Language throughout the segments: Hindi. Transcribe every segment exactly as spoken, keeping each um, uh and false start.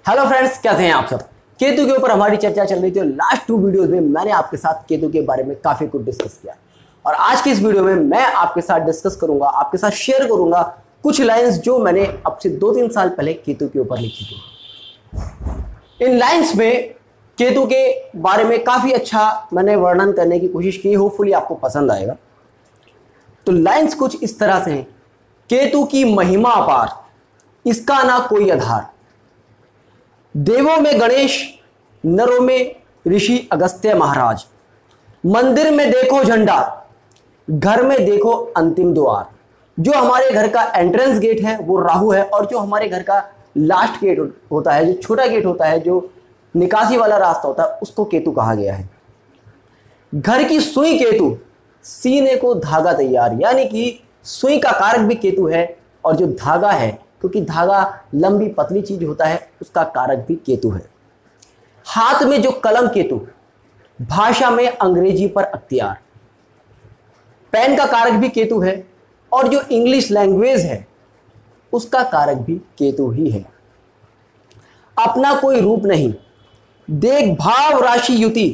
हेलो फ्रेंड्स, कैसे हैं आप सब। केतु के ऊपर हमारी चर्चा चल रही थी और लास्ट टू वीडियोस में मैंने आपके साथ केतु के बारे में काफी कुछ डिस्कस किया और आज की इस वीडियो में मैं आपके साथ डिस्कस करूंगा, आपके साथ शेयर करूंगा कुछ लाइंस जो मैंने अब से दो तीन साल पहले केतु के ऊपर लिखी थी। इन लाइंस में केतु के बारे में काफी अच्छा मैंने वर्णन करने की कोशिश की, होपफुली आपको पसंद आएगा। तो लाइंस कुछ इस तरह से हैं। केतु की महिमा अपार, इसका ना कोई आधार। देवों में गणेश, नरों में ऋषि अगस्त्य महाराज। मंदिर में देखो झंडा, घर में देखो अंतिम द्वार। जो हमारे घर का एंट्रेंस गेट है वो राहु है और जो हमारे घर का लास्ट गेट होता है, जो छोटा गेट होता है, जो निकासी वाला रास्ता होता है, उसको केतु कहा गया है। घर की सुई केतु, सीने को धागा तैयार, यानी कि सुई का कारक भी केतु है और जो धागा है, क्योंकि धागा लंबी पतली चीज होता है, उसका कारक भी केतु है। हाथ में जो कलम केतु, भाषा में अंग्रेजी पर अख्तियार। पेन का कारक भी केतु है और जो इंग्लिश लैंग्वेज है उसका कारक भी केतु ही है। अपना कोई रूप नहीं, देख भाव राशि युति,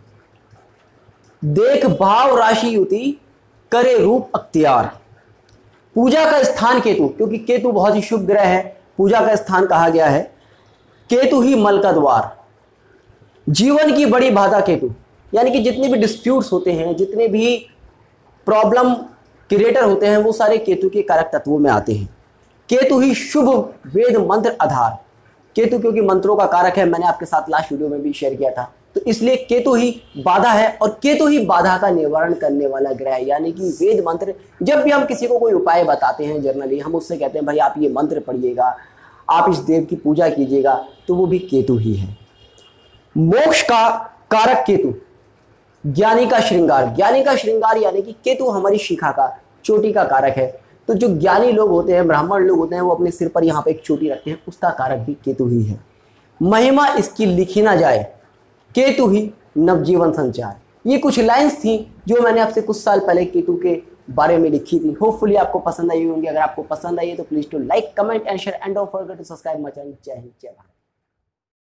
देख भाव राशि युति करे रूप अख्तियार। पूजा का स्थान केतु, क्योंकि केतु बहुत ही शुभ ग्रह है, पूजा का स्थान कहा गया है। केतु ही मल का द्वार। जीवन की बड़ी बाधा केतु, यानी कि जितने भी डिस्प्यूट्स होते हैं, जितने भी प्रॉब्लम क्रिएटर होते हैं, वो सारे केतु के कारक तत्वों में आते हैं। केतु ही शुभ वेद मंत्र आधार। केतु क्योंकि मंत्रों का कारक है, मैंने आपके साथ लास्ट वीडियो में भी शेयर किया था, तो इसलिए केतु ही बाधा है और केतु ही बाधा का निवारण करने वाला ग्रह है। यानी कि वेद मंत्र, जब भी हम किसी को कोई उपाय बताते हैं, जनरली हम उससे कहते हैं भाई आप ये मंत्र पढ़िएगा, आप इस देव की पूजा कीजिएगा, तो वो भी केतु ही है। मोक्ष का कारक केतु, ज्ञानी का श्रृंगार। ज्ञानी का श्रृंगार यानी कि केतु हमारी शिखा का, चोटी का कारक है। तो जो ज्ञानी लोग होते हैं, ब्राह्मण लोग होते हैं, वो अपने सिर पर यहाँ पे एक चोटी रखते हैं, उसका कारक भी केतु ही है। महिमा इसकी लिखी ना जाए, केतु ही नवजीवन संचार। ये कुछ लाइंस थी जो मैंने आपसे कुछ साल पहले केतु के बारे में लिखी थी। होपफुली आपको पसंद आई होंगी। अगर आपको पसंद आई है तो please to like, comment and share and don't forget to subscribe my channel. जय हिंद, जय भारत।